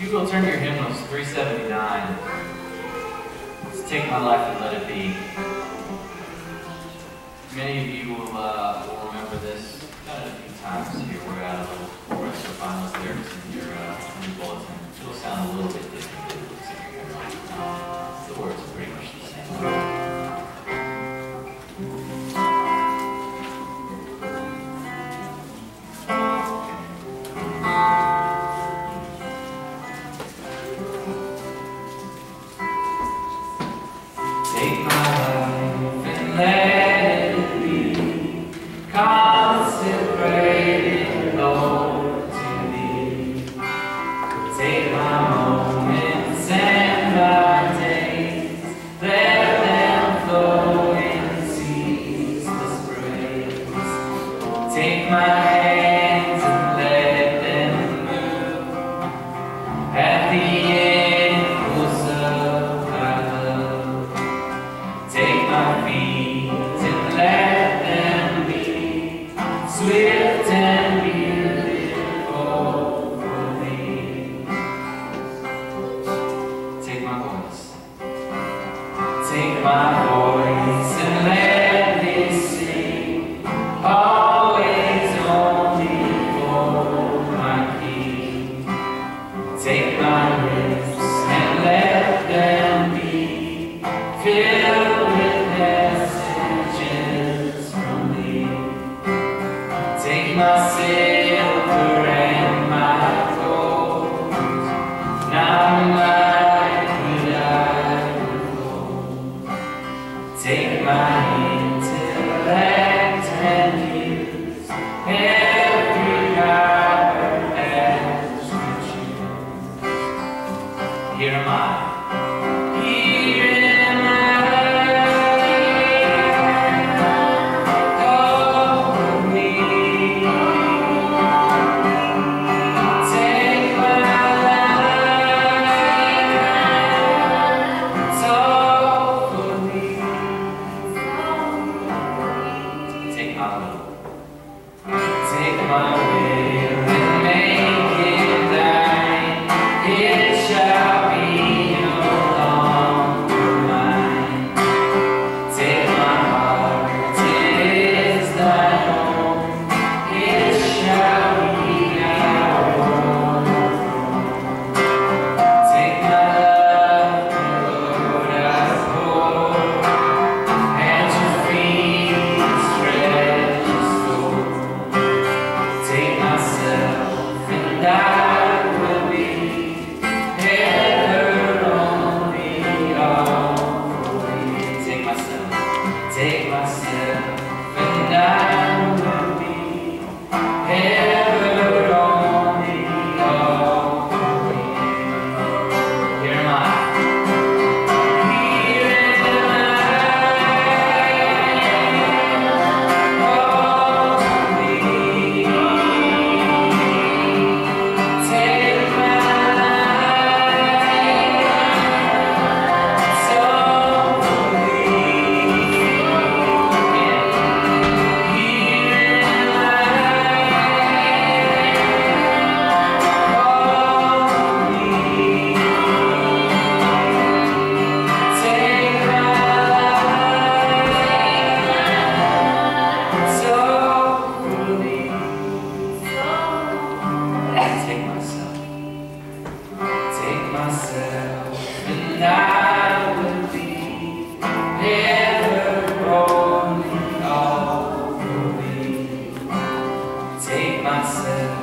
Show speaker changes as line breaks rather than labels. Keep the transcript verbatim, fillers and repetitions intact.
you will turn to your hymnals, three seventy-nine. Let's take my life and let it be. Many of you will, uh, will remember this. Done it a few times here. We're at a little chorus or finals lyrics in your, uh, in your bulletin. It will sound a little bit different than it looks in your hymnal. The words are pretty much the same. Take my life and let it be consecrated, Lord, to Thee. Take my moments and my days, let them flow in ceaseless praise. Take my hands and let them move at the impulse of Thy love. Take my feet and let them be swift and beautiful for Thee. Take my voice. Take my voice and let it sing, always only for my King. Take my lips and let them be filled with messages from Thee. Take my silver and my gold, now my good I withhold. Take my intellect and use every hour as You choose. Here am I. Take my will and make it Thine. It shall be no longer mine. Take my heart, it is Thine own. It shall be Thy own. Take my love, Lord, I pour at Your feet, this treasure store. Take myself and I will be ever only all for Thee. Take myself, take myself and I will be ever only all for Thee. Here am I. Myself and I will be ever only all for Thee. Take myself